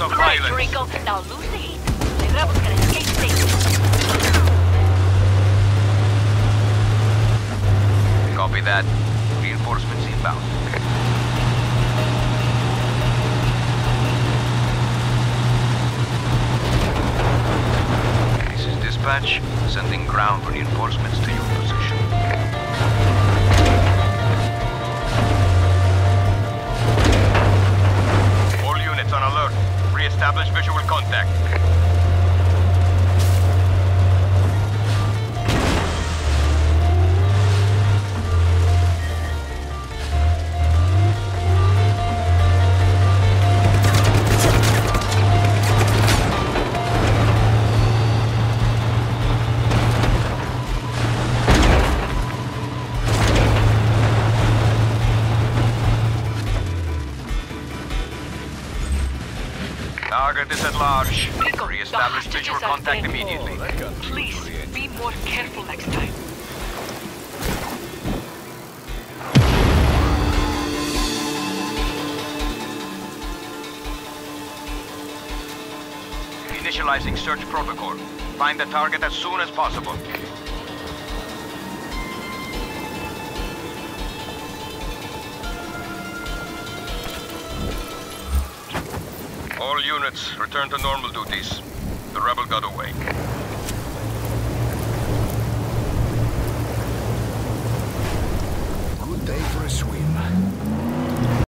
of Right, violence. Draco. Now lose the heat. The rebels can escape safely. Copy that. Reinforcements inbound. This is dispatch. Sending ground reinforcements to your position. All units on alert. Re-establish visual contact. Target is at large. Draco, Re-establish the visual hostages are contact dead. immediately. Please, be more careful next time. Initializing search protocol. Find the target as soon as possible. All units, return to normal duties. The rebel got away. Good day for a swim.